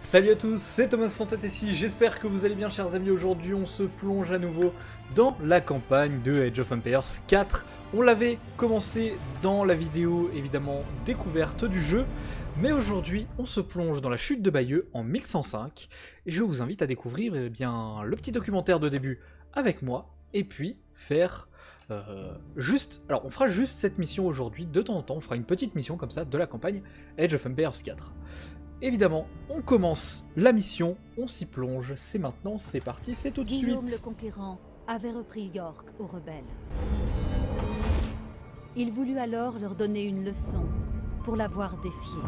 Salut à tous, c'est Thomas Santat ici, j'espère que vous allez bien chers amis. Aujourd'hui on se plonge à nouveau dans la campagne de Age of Empires 4. On l'avait commencé dans la vidéo évidemment découverte du jeu, mais aujourd'hui on se plonge dans la chute de Bayeux en 1105 et je vous invite à découvrir bien, le petit documentaire de début avec moi et puis faire... Alors on fera juste cette mission aujourd'hui, de temps en temps on fera une petite mission comme ça de la campagne Age of Empires 4. Évidemment, on commence la mission, on s'y plonge, c'est maintenant, c'est parti, c'est tout de suite. Guillaume le Conquérant avait repris York aux rebelles. Il voulut alors leur donner une leçon pour l'avoir défié.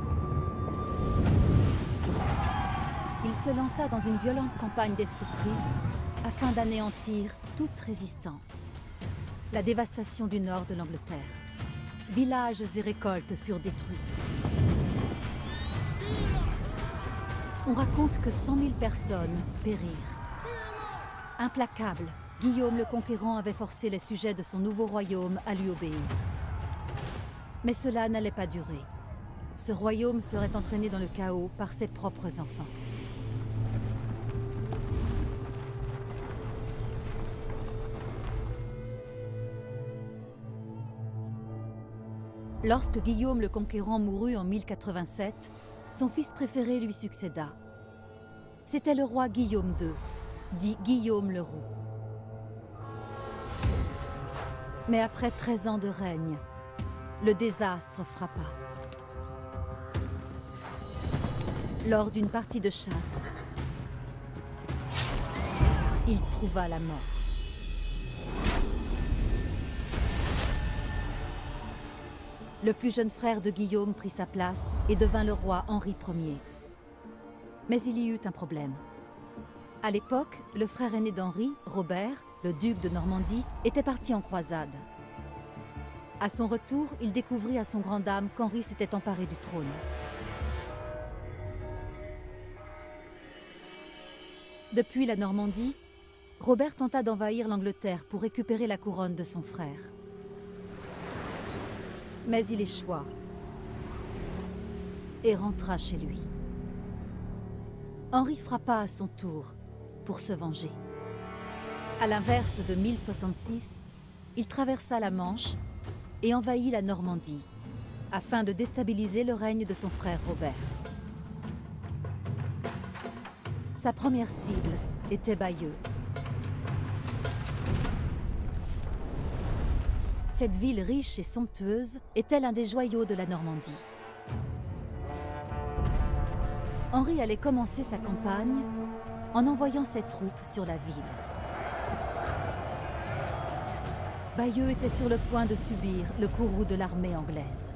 Il se lança dans une violente campagne destructrice afin d'anéantir toute résistance. La dévastation du nord de l'Angleterre. Villages et récoltes furent détruits. On raconte que 100 000 personnes périrent. Implacable, Guillaume le Conquérant avait forcé les sujets de son nouveau royaume à lui obéir. Mais cela n'allait pas durer. Ce royaume serait entraîné dans le chaos par ses propres enfants. Lorsque Guillaume le Conquérant mourut en 1087, son fils préféré lui succéda. C'était le roi Guillaume II, dit Guillaume le Roux. Mais après 13 ans de règne, le désastre frappa. Lors d'une partie de chasse, il trouva la mort. Le plus jeune frère de Guillaume prit sa place et devint le roi Henri Ier. Mais il y eut un problème. À l'époque, le frère aîné d'Henri, Robert, le duc de Normandie, était parti en croisade. À son retour, il découvrit à son grand dam qu'Henri s'était emparé du trône. Depuis la Normandie, Robert tenta d'envahir l'Angleterre pour récupérer la couronne de son frère. Mais il échoua et rentra chez lui. Henri frappa à son tour pour se venger. À l'inverse de 1066, il traversa la Manche et envahit la Normandie afin de déstabiliser le règne de son frère Robert. Sa première cible était Bayeux. Cette ville riche et somptueuse était l'un des joyaux de la Normandie. Henri allait commencer sa campagne en envoyant ses troupes sur la ville. Bayeux était sur le point de subir le courroux de l'armée anglaise.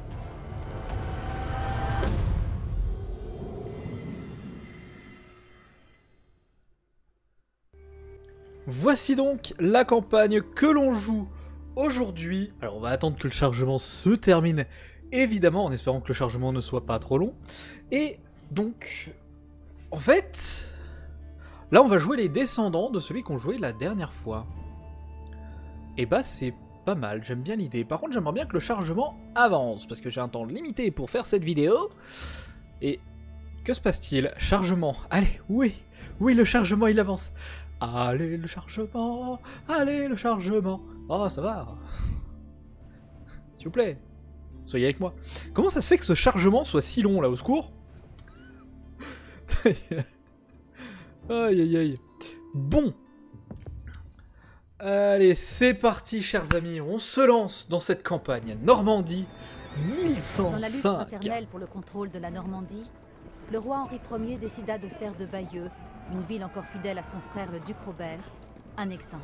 Voici donc la campagne que l'on joue aujourd'hui. Alors on va attendre que le chargement se termine, évidemment, en espérant que le chargement ne soit pas trop long. Et donc, en fait, là on va jouer les descendants de celui qu'on jouait la dernière fois. Et bah c'est pas mal, j'aime bien l'idée. Par contre j'aimerais bien que le chargement avance, parce que j'ai un temps limité pour faire cette vidéo. Et que se passe-t-il? Chargement, allez, oui, le chargement il avance. Allez le chargement, allez le chargement. Oh, ça va. S'il vous plaît, soyez avec moi. Comment ça se fait que ce chargement soit si long, là, au secours? Aïe, aïe, aïe. Bon. Allez, c'est parti, chers amis. On se lance dans cette campagne. Normandie, 1105. Dans la lutte fraternelle pour le contrôle de la Normandie, le roi Henri Ier décida de faire de Bayeux, une ville encore fidèle à son frère le duc Robert, un exemple.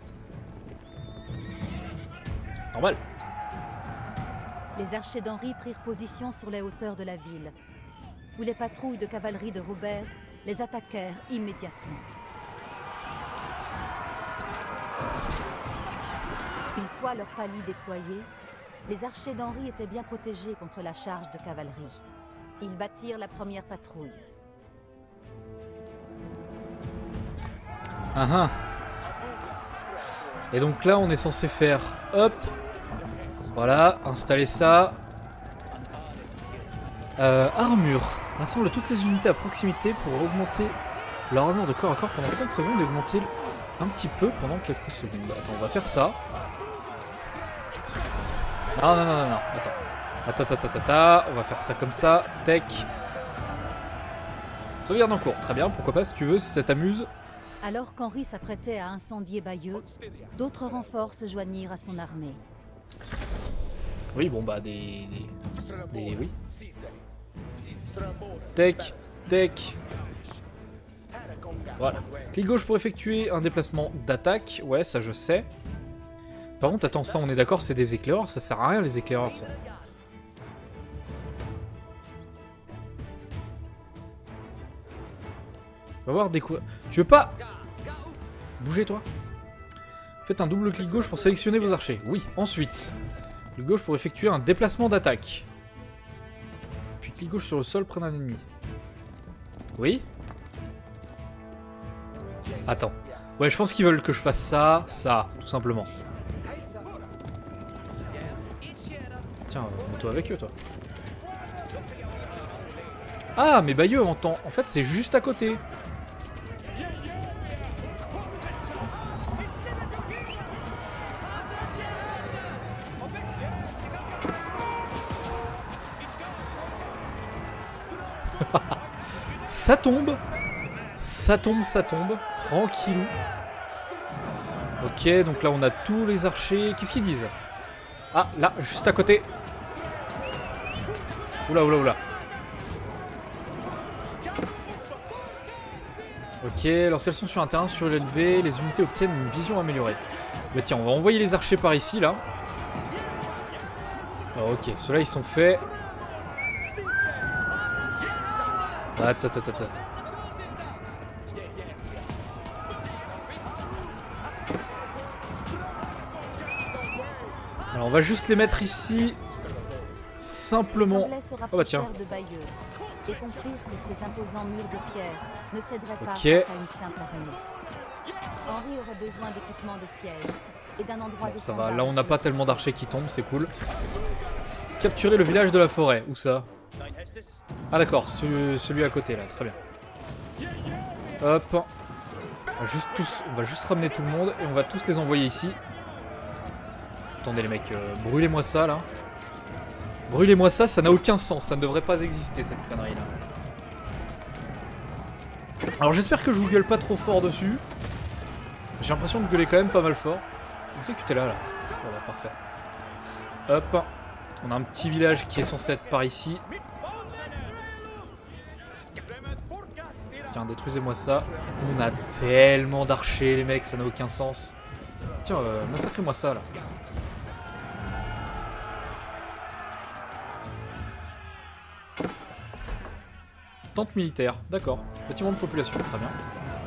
Normal. Les archers d'Henri prirent position sur les hauteurs de la ville, où les patrouilles de cavalerie de Robert les attaquèrent immédiatement. Une fois leur palier déployé, les archers d'Henri étaient bien protégés contre la charge de cavalerie. Ils battirent la première patrouille. Ah ah. Et donc là on est censé faire hop. Voilà, installer ça. Armure. Rassemble toutes les unités à proximité pour augmenter leur armure de corps à corps pendant 5 secondes et augmenter un petit peu pendant quelques secondes. Attends, on va faire ça. Non, non, non, non, non. Attends. On va faire ça comme ça. Tech. Sauvegarde en cours. Très bien, pourquoi pas si tu veux, si ça t'amuse. Alors qu'Henri s'apprêtait à incendier Bayeux, d'autres renforts se joignirent à son armée. Oui, bon bah oui. Tech. Voilà. Clic gauche pour effectuer un déplacement d'attaque. Ouais, ça je sais. Par contre, attends, ça on est d'accord, c'est des éclaireurs. Ça sert à rien les éclaireurs, ça. On va voir des coups. Tu veux pas bouger toi? Faites un double clic gauche pour sélectionner vos archers. Oui, ensuite. Clic gauche pour effectuer un déplacement d'attaque. Puis clic gauche sur le sol près d'un ennemi. Oui. Attends. Ouais, je pense qu'ils veulent que je fasse ça, tout simplement. Tiens, mets-toi avec eux, toi. Ah, mais Bayeux, en fait, c'est juste à côté. Ça tombe. Tranquillou. Ok, donc là on a tous les archers. Qu'est-ce qu'ils disent? Ah, là, juste à côté. Oula. Ok, lorsqu'elles sont sur un terrain surélevé, les unités obtiennent une vision améliorée. Bah tiens, on va envoyer les archers par ici, là. Alors, ok, ceux-là ils sont faits. Attends. Alors on va juste les mettre ici. Simplement. Oh bah tiens. Et conclure que ces imposants murs de pierre ne céderaient pas face à une simple armée. Henri aurait besoin d'équipements de siège et d'un endroit de ça va, là on n'a pas tellement d'archers qui tombent, c'est cool. Capturer le village de la forêt, où ça? Ah d'accord, celui à côté là, très bien. Hop. On va juste ramener tout le monde et on va tous les envoyer ici. Attendez les mecs, brûlez-moi ça là. Brûlez-moi ça, ça n'a aucun sens, ça ne devrait pas exister cette connerie là. Alors j'espère que je vous gueule pas trop fort dessus. J'ai l'impression de gueuler quand même pas mal fort. Exécutez là. Voilà, parfait. Hop. On a un petit village qui est censé être par ici. Tiens, détruisez-moi ça. On a tellement d'archers les mecs, ça n'a aucun sens. Tiens, massacrez-moi ça là. Tente militaire, d'accord. Bâtiment de population, très bien.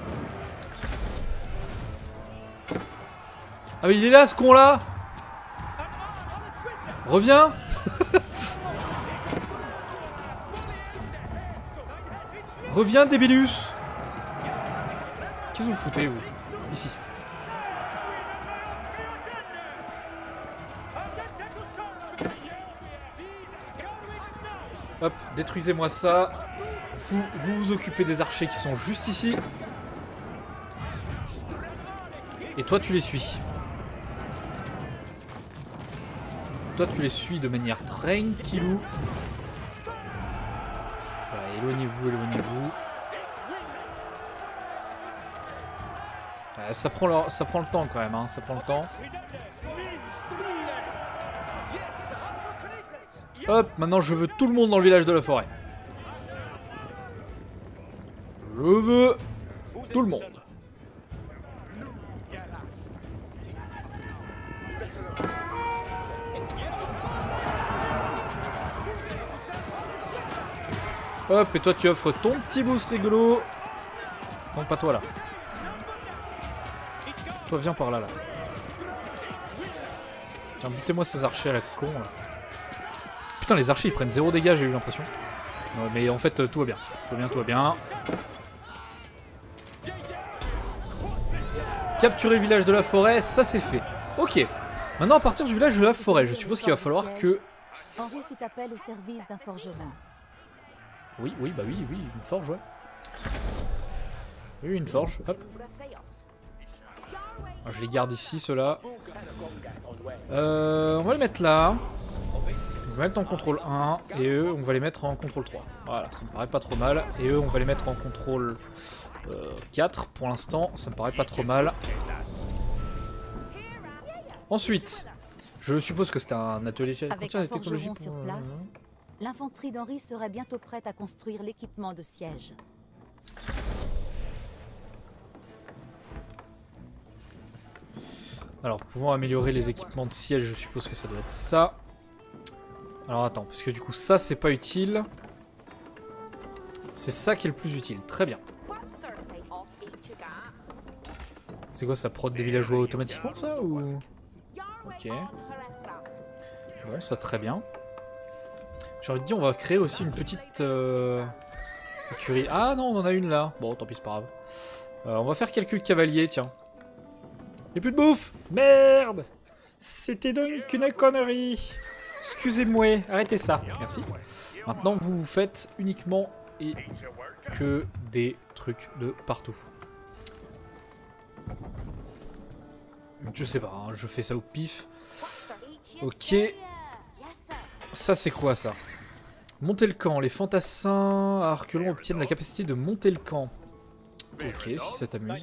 Ah mais il est là ce con là. Reviens. Reviens Débilus. Qu'est-ce que vous foutez vous? Ici. Hop, détruisez-moi ça. Vous vous occupez des archers qui sont juste ici. Et toi tu les suis. Toi tu les suis de manière tranquillou. Voilà, éloignez-vous. Ça prend le temps quand même, hein, ça prend le temps. Hop, maintenant je veux tout le monde dans le village de la forêt. Je veux tout le monde. Hop, et toi tu offres ton petit boost rigolo. Non, pas toi là. Toi viens par là. Tiens, butez-moi ces archers à la con là. Putain, les archers ils prennent 0 dégâts, j'ai eu l'impression. Non, mais en fait tout va bien. Tout va bien. Capturer le village de la forêt, ça c'est fait. Ok. Maintenant à partir du village de la forêt, je suppose qu'il va falloir que... Henri fit appel au service d'un forgeron. Oui, oui, bah oui, oui, une forge, ouais. Oui, une forge, hop. Alors, je les garde ici, ceux-là. On va les mettre là. On va les mettre en contrôle 1. Et eux, on va les mettre en contrôle 3. Voilà, ça me paraît pas trop mal. Et eux, on va les mettre en contrôle 4 pour l'instant. Ça me paraît pas trop mal. Ensuite, je suppose que c'est un atelier qui Avec contient un des technologies forgeron sur place, l'infanterie d'Henri serait bientôt prête à construire l'équipement de siège. Alors, pouvant améliorer les équipements de siège, je suppose que ça doit être ça. Alors attends, parce que du coup ça c'est pas utile. C'est ça qui est le plus utile, très bien. C'est quoi, ça prod des villageois automatiquement ça ou... Ok. Bon, ça très bien. J'ai envie de dire, on va créer aussi une petite écurie. Ah non, on en a une là. Bon, tant pis, c'est pas grave. On va faire quelques cavaliers, tiens. Y'a plus de bouffe! Merde! C'était donc une connerie! Excusez-moi, arrêtez ça. Merci. Maintenant, vous faites uniquement et que des trucs de partout. Je sais pas, hein, je fais ça au pif. Ok. Ça, c'est quoi, ça? Monter le camp. Les fantassins à Arquelon obtiennent la capacité de monter le camp. Ok, si ça t'amuse.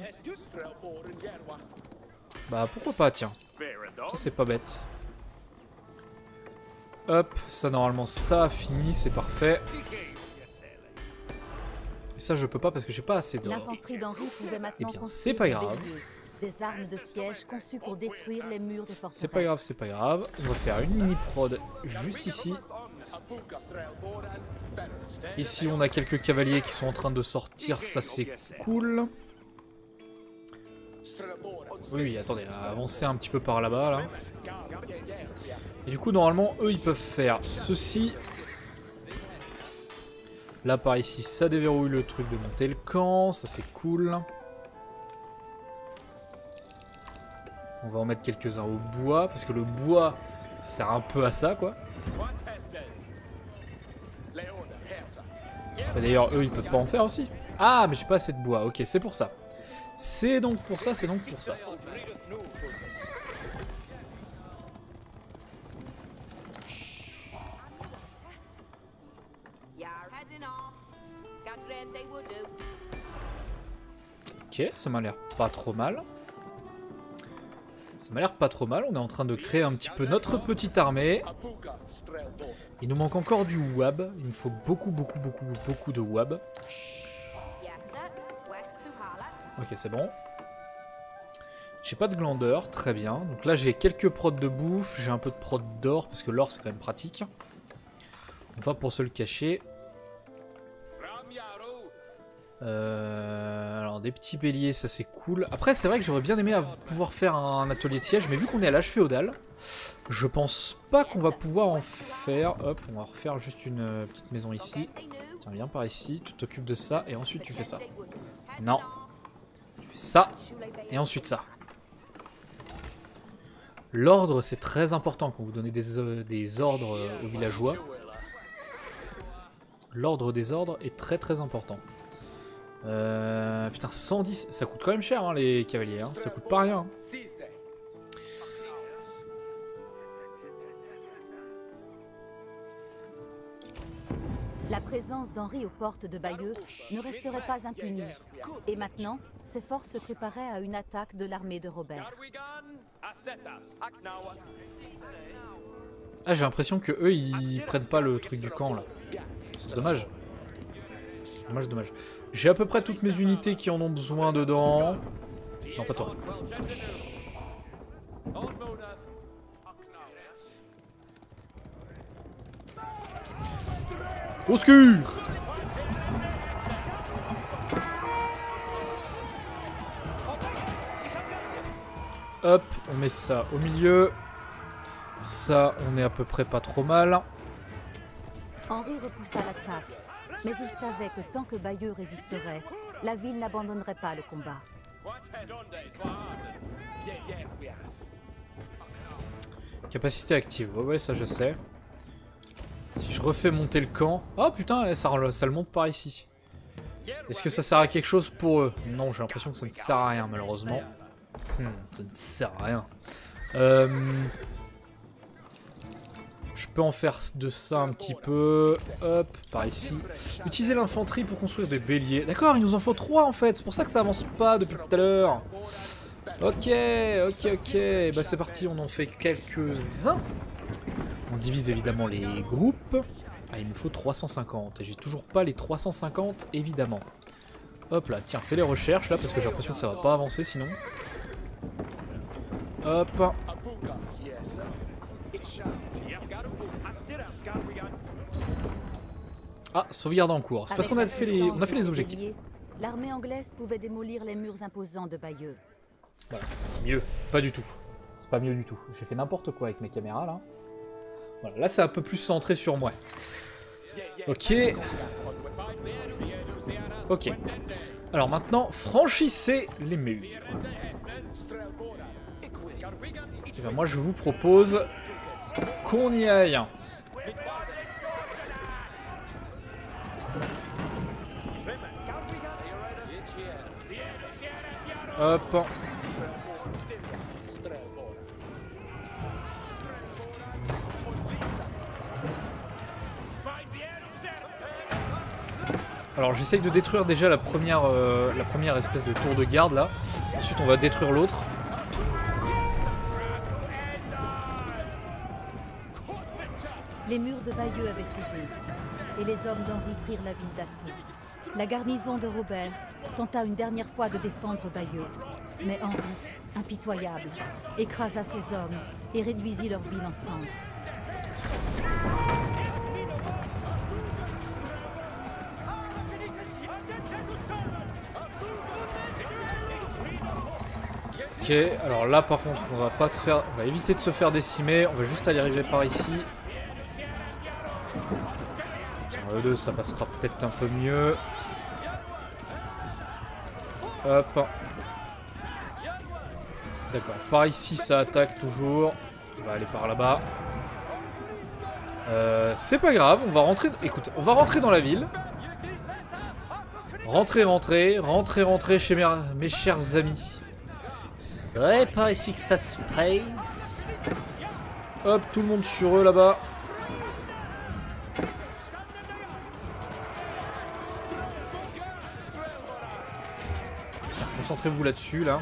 Bah, pourquoi pas, tiens. Ça, c'est pas bête. Hop, ça, normalement, ça a fini, c'est parfait. Et ça, je peux pas parce que j'ai pas assez d'or. L'infanterie d'Henri pouvait maintenant Eh bien, c'est pas grave. Des armes de siège conçues pour détruire les murs des forteresses. C'est pas grave, c'est pas grave. On va faire une mini prod juste ici. Ici, on a quelques cavaliers qui sont en train de sortir, ça c'est cool. Oui, oui, attendez, avancer un petit peu par là-bas, là. Et du coup, normalement, eux, ils peuvent faire ceci. Là, par ici, ça déverrouille le truc de monter le camp, ça c'est cool. On va en mettre quelques-uns au bois, parce que le bois, ça sert un peu à ça, quoi. Bah, d'ailleurs, eux, ils peuvent pas en faire aussi. Ah, mais j'ai pas assez de bois, ok, c'est pour ça. C'est donc pour ça, c'est donc pour ça. Ok, ça m'a l'air pas trop mal. Ça m'a l'air pas trop mal, on est en train de créer un petit peu notre petite armée. Il nous manque encore du wab, il me faut beaucoup de wab. Ok, c'est bon. J'ai pas de glandeur, très bien. Donc là j'ai quelques prods de bouffe, j'ai un peu de prod d'or, parce que l'or c'est quand même pratique. On va pour se le cacher. Alors des petits béliers, ça c'est cool. Après c'est vrai que j'aurais bien aimé pouvoir faire un atelier de siège, mais vu qu'on est à l'âge féodal, je pense pas qu'on va pouvoir en faire. Hop, on va refaire juste une petite maison ici. Tiens, viens par ici, tu t'occupes de ça, et ensuite tu fais ça. Non. Tu fais ça, et ensuite ça. L'ordre c'est très important quand vous donnez des ordres aux villageois. L'ordre des ordres est très important. Putain, 110, ça coûte quand même cher hein, les cavaliers, hein. Ça coûte pas rien. La présence d'Henri aux portes de Bayeux ne resterait pas impunie. Et maintenant, ses forces se préparaient à une attaque de l'armée de Robert. Ah, j'ai l'impression que eux ils prennent pas le truc du camp là. C'est dommage. Dommage. J'ai à peu près toutes mes unités qui en ont besoin dedans. Non, pas toi. Au secours! Hop, on met ça au milieu. Ça, on est à peu près pas trop mal. Henri repoussa l'attaque, mais il savait que tant que Bayeux résisterait, la ville n'abandonnerait pas le combat. Capacité active, ouais, ça je sais. Si je refais monter le camp. Oh putain, ça le monte par ici. Est-ce que ça sert à quelque chose pour eux? Non, j'ai l'impression que ça ne sert à rien malheureusement. Ça ne sert à rien. Je peux en faire de ça un petit peu. Hop, par ici. Utiliser l'infanterie pour construire des béliers. D'accord, il nous en faut 3 en fait. C'est pour ça que ça avance pas depuis tout à l'heure. Ok. Bah c'est parti, on en fait quelques-uns. On divise évidemment les groupes. Ah, il me faut 350. Et j'ai toujours pas les 350 évidemment. Hop là, tiens, fais les recherches là parce que j'ai l'impression que ça va pas avancer sinon. Hop. Ah, sauvegarde en cours. C'est parce qu'on a fait les objectifs. L'armée anglaise pouvait démolir les murs imposants de Bayeux. Voilà. Mieux, pas du tout. C'est pas mieux du tout. J'ai fait n'importe quoi avec mes caméras là. Voilà, là c'est un peu plus centré sur moi. Ok. Ok. Alors maintenant, franchissez les murs. Et ben moi je vous propose qu'on y aille. Hop. Alors j'essaye de détruire déjà la première espèce de tour de garde là. Ensuite on va détruire l'autre. Les murs de Bayeux avaient cédé, et les hommes d'Henri prirent la ville d'assaut. La garnison de Robert tenta une dernière fois de défendre Bayeux, mais Henri, impitoyable, écrasa ses hommes et réduisit leur ville en cendres. Ok, alors là par contre on va éviter de se faire décimer, on va juste aller arriver par ici. Tiens, E2 ça passera peut-être un peu mieux. Hop. D'accord, par ici ça attaque toujours. On va aller par là-bas. C'est pas grave, on va rentrer. Écoute, on va rentrer dans la ville. Rentrer chez mes chers amis. C'est par ici que ça se passe. Hop, tout le monde sur eux là-bas. Concentrez-vous là-dessus, là.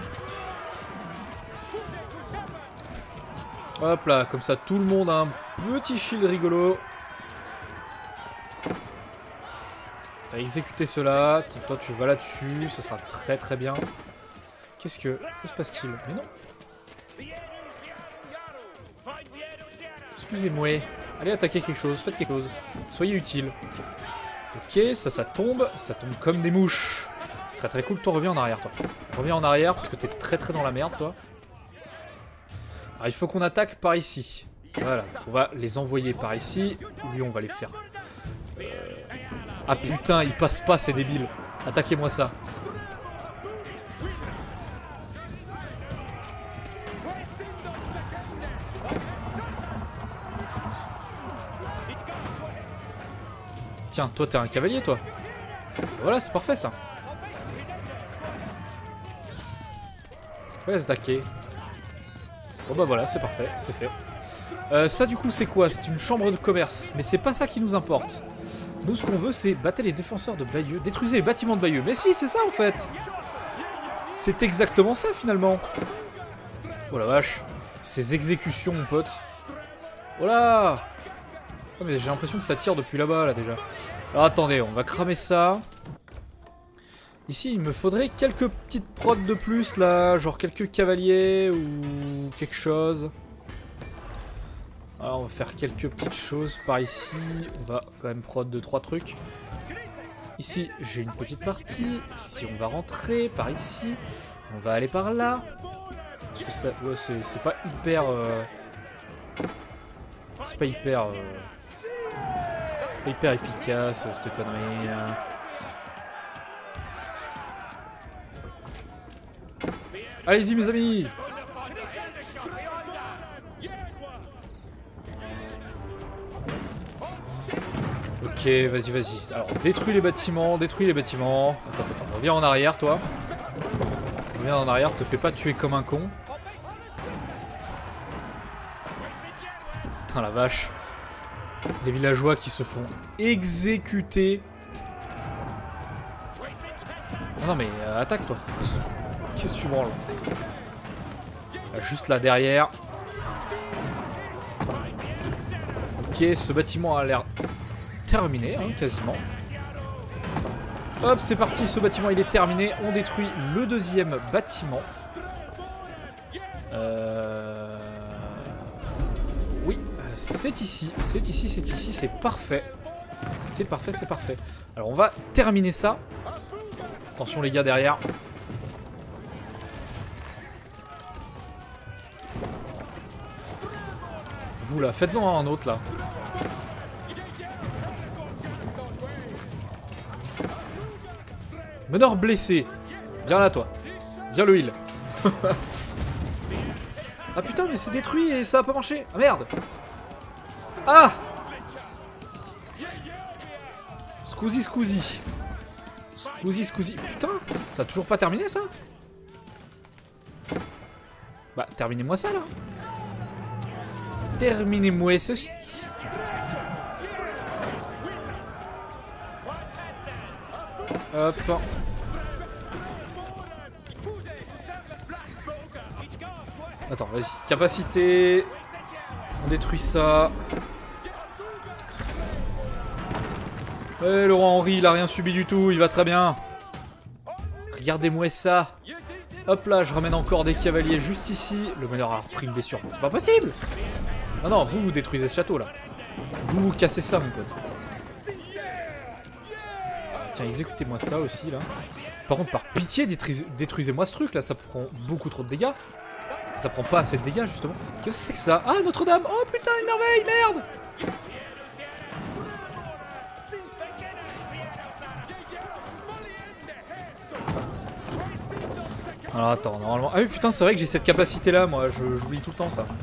Hop là, comme ça tout le monde a un petit shield rigolo. T'as exécuté cela, toi tu vas là-dessus, ça sera très très bien. Qu'est-ce que se passe-t-il? Mais non. Excusez-moi. Allez attaquer quelque chose, faites quelque chose. Soyez utile. Ok, ça tombe comme des mouches. C'est très très cool, toi reviens en arrière toi. Reviens en arrière parce que t'es très très dans la merde toi. Alors il faut qu'on attaque par ici. Voilà, on va les envoyer par ici. Lui on va les faire. Ah putain, il passe pas, c'est débile. Attaquez-moi ça. Tiens, toi t'es un cavalier toi. Voilà, c'est parfait ça. On va les attaquer. Bon bah voilà, c'est parfait, c'est fait. Ça du coup c'est quoi? C'est une chambre de commerce. Mais c'est pas ça qui nous importe. Nous ce qu'on veut c'est battre les défenseurs de Bayeux. Détruisez les bâtiments de Bayeux. Mais si, c'est ça en fait. C'est exactement ça finalement. Oh la vache. Ces exécutions mon pote. Voilà. Oh mais j'ai l'impression que ça tire depuis là-bas là déjà. Alors attendez, on va cramer ça. Ici il me faudrait quelques petites prods de plus là. Genre quelques cavaliers ou quelque chose. Alors on va faire quelques petites choses par ici. On va quand même prod 2-3 trucs. Ici j'ai une petite partie. Ici on va rentrer par ici. On va aller par là. Parce que ça, ouais, c'est pas hyper... C'est pas hyper... C'est pas hyper efficace cette connerie. Allez-y mes amis. Ok, vas-y, vas-y. Alors, détruis les bâtiments, détruis les bâtiments. Attends, reviens en arrière, toi. Reviens en arrière, te fais pas tuer comme un con. Putain, la vache. Les villageois qui se font exécuter. Non, mais attaque, toi. Qu'est-ce que tu branles? Juste là, derrière. Ok, ce bâtiment a l'air terminé, hein, quasiment. Hop, c'est parti, ce bâtiment il est terminé. On détruit le deuxième bâtiment. Oui, c'est ici, c'est ici, c'est ici, c'est parfait. C'est parfait, c'est parfait. Alors on va terminer ça. Attention les gars derrière. Vous là, faites-en un autre là. Meneur blessé. Viens là toi. Viens le heal. Ah putain mais c'est détruit et ça a pas marché. Ah merde. Ah. Scoozy. Scoozy. Putain, ça a toujours pas terminé ça. Bah terminez-moi ça là. Terminez-moi ceci. Hop. Attends, vas-y. Capacité. On détruit ça. Le roi Henri, il a rien subi du tout. Il va très bien. Regardez-moi ça. Hop là, je ramène encore des cavaliers juste ici. Le meneur a repris une blessure. C'est pas possible. Non, vous détruisez ce château là. Vous cassez ça, mon pote. Tiens, exécutez-moi ça aussi là. Par contre, par pitié, détruisez-moi ce truc là. Ça prend beaucoup trop de dégâts. Ça prend pas assez de dégâts justement. Qu'est-ce que c'est que ça? Ah, Notre-Dame. Oh putain, une merveille, merde. Alors attends, normalement... Ah oui putain, c'est vrai que j'ai cette capacité là, moi. J'oublie tout le temps ça.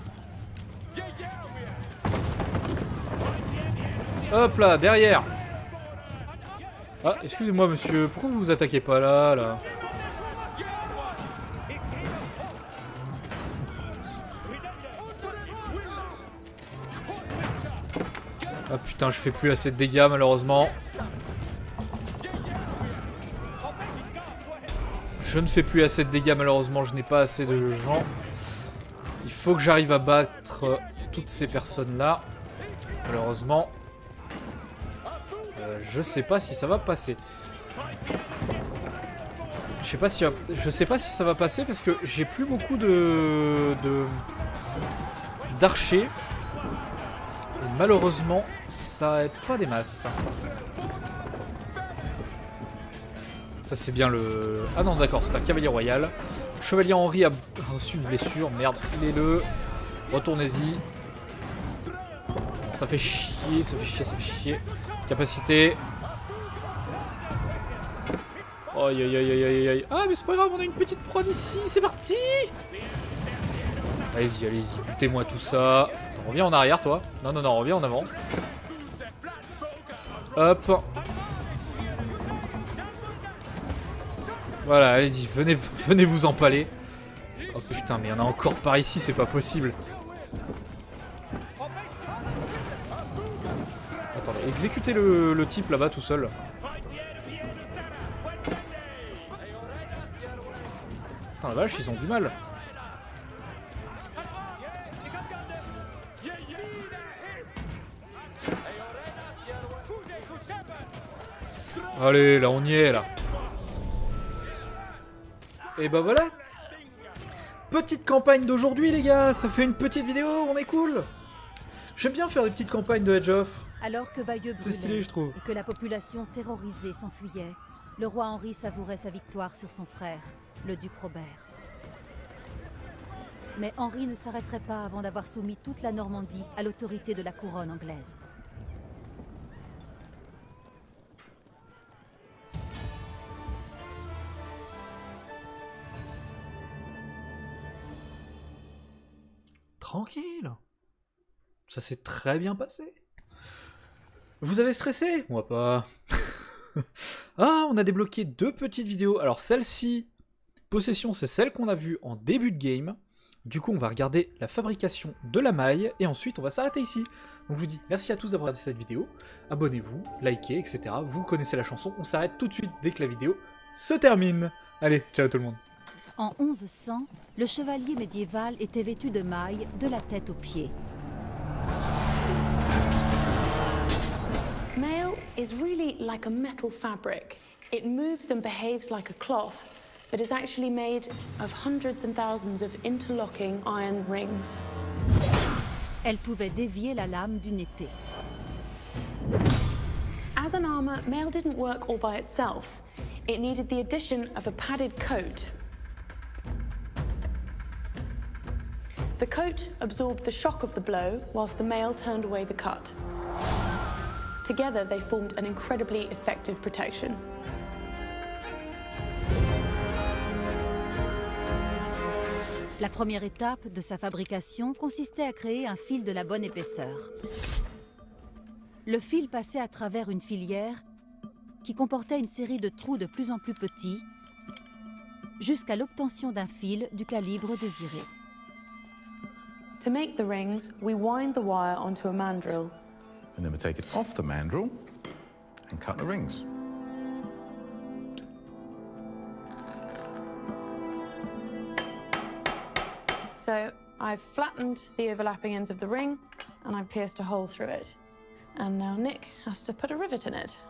Hop là, derrière. Ah, excusez-moi monsieur, pourquoi vous vous attaquez pas là? Ah putain, je fais plus assez de dégâts malheureusement. Je ne fais plus assez de dégâts malheureusement, je n'ai pas assez de gens. Il faut que j'arrive à battre toutes ces personnes là. Malheureusement. Je sais pas si ça va passer. Je sais pas si ça va passer parce que j'ai plus beaucoup d'archers. Et malheureusement, ça aide pas des masses. Ça c'est bien le... Ah non d'accord, c'est un cavalier royal. Chevalier Henri a reçu une blessure. Merde, filez-le. Retournez-y. Ça fait chier, ça fait chier. Capacité. Aïe. Ah mais c'est pas grave, on a une petite prod ici, c'est parti. Allez-y, butez-moi tout ça. Attends, reviens en arrière toi. Non, reviens en avant. Hop. Voilà, allez-y, venez vous empaler. Oh putain, mais il y en a encore par ici, c'est pas possible. Attendez, exécutez le type là-bas tout seul. Putain la vache, ils ont du mal. Allez, là on y est là. Et bah voilà. Petite campagne d'aujourd'hui les gars, ça fait une petite vidéo, on est cool. J'aime bien faire des petites campagnes de Edge of. Alors que Bayeux C'est stylé je trouve. et que la population terrorisée s'enfuyait, le roi Henri savourait sa victoire sur son frère, le duc Robert. Mais Henri ne s'arrêterait pas avant d'avoir soumis toute la Normandie à l'autorité de la couronne anglaise. Tranquille. Ça s'est très bien passé. Vous avez stressé? Moi pas. Ah, on a débloqué 2 petites vidéos. Alors celle-ci, possession, c'est celle qu'on a vue en début de game. Du coup, on va regarder la fabrication de la maille, et ensuite on va s'arrêter ici. Donc je vous dis merci à tous d'avoir regardé cette vidéo, abonnez-vous, likez, etc. Vous connaissez la chanson, on s'arrête tout de suite dès que la vidéo se termine. Allez, ciao tout le monde. En 1100, le chevalier médiéval était vêtu de mailles de la tête aux pieds. Mail is really like a metal fabric. It moves and behaves like a cloth, but is actually made of hundreds and thousands of interlocking iron rings. Elle pouvait dévier la lame d'une épée. As an armor, mail didn't work all by itself. It needed the addition of a padded coat. The coat absorbed the shock of the blow, whilst the mail turned away the cut. Together, they formed an incredibly effective protection. La première étape de sa fabrication consistait à créer un fil de la bonne épaisseur. Le fil passait à travers une filière qui comportait une série de trous de plus en plus petits, jusqu'à l'obtention d'un fil du calibre désiré. To make the rings, we wind the wire onto a mandrel. And then we take it off the mandrel and cut the rings. So I've flattened the overlapping ends of the ring and I've pierced a hole through it. And now Nick has to put a rivet in it.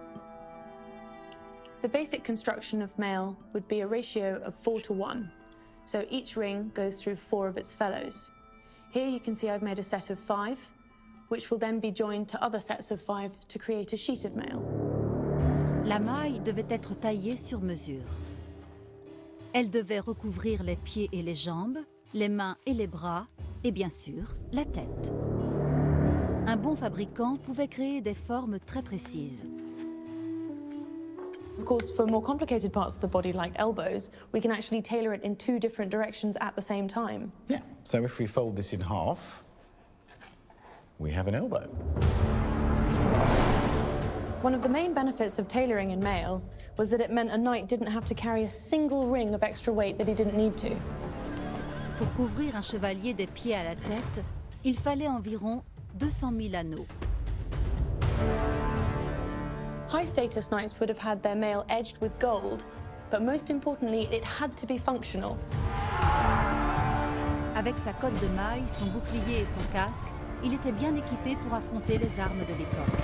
The basic construction of mail would be a ratio of 4:1. So each ring goes through 4 of its fellows. Here you can see I've made a set of 5, which will then be joined to other sets of 5 to create a sheet of mail. La maille devait être taillée sur mesure. Elle devait recouvrir les pieds et les jambes, les mains et les bras, et bien sûr, la tête. Un bon fabricant pouvait créer des formes très précises. Of course, for more complicated parts of the body, like elbows, we can actually tailor it in 2 different directions at the same time. Yeah. So if we fold this in half, we have an elbow. One of the main benefits of tailoring in mail was that it meant a knight didn't have to carry a single ring of extra weight that he didn't need to. Pour couvrir un chevalier des pieds à la tête, il fallait environ 200 000 anneaux. High-status knights would have had their mail edged with gold, but most importantly, it had to be functional. Avec sa cotte de maille, son bouclier et son casque, il était bien équipé pour affronter les armes de l'époque.